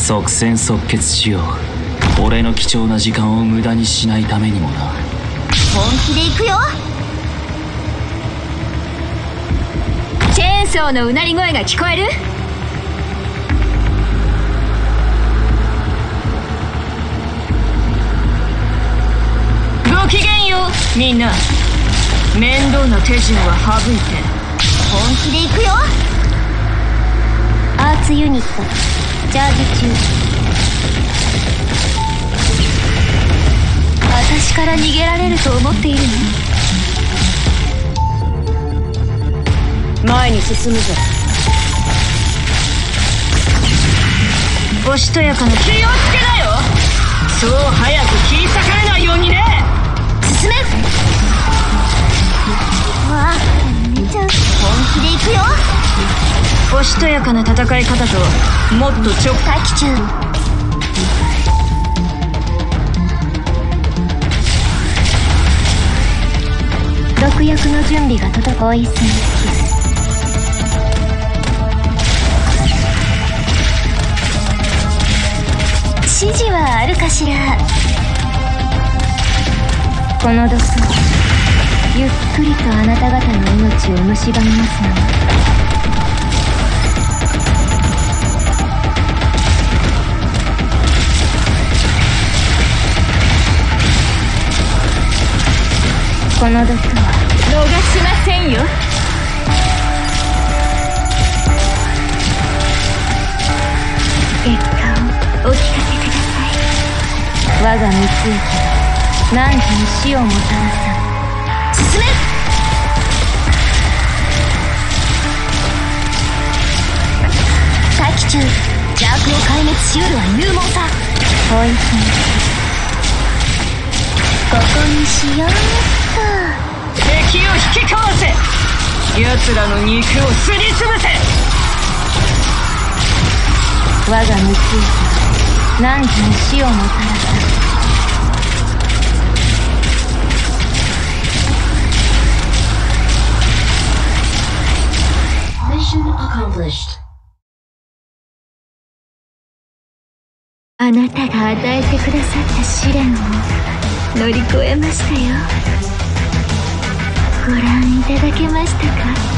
即戦即決しよう。俺の貴重な時間を無駄にしないためにもな。 本気で行くよ。チェーンソーのうなり声が聞こえる？ごきげんようみんな。面倒な手順は省いて本気で行くよ。アーツユニットチャージ中。私から逃げられると思っているの？前に進むぞ。おしとやかな気をつけなよ。そう早く切り裂かれないようにね。進め。わあ、めちゃ本気で行くよ。おしとやかな戦い方ともっと待機中。毒薬の準備が整いすぎ。指示はあるかしら。この毒ゆっくりとあなた方の命を蝕みますの。この毒は逃しませんよ。結果をお聞かせください。我が三つ駅は汝に死をもたらさ。進め。待機中。邪悪を壊滅しうるは勇猛さ。ポイントここにしようっと。敵を引きかわせ。奴らの肉をすりつぶせ。我が三つ駅は汝に死をもたらさ。あなたが与えてくださった試練を乗り越えましたよ。ご覧いただけましたか？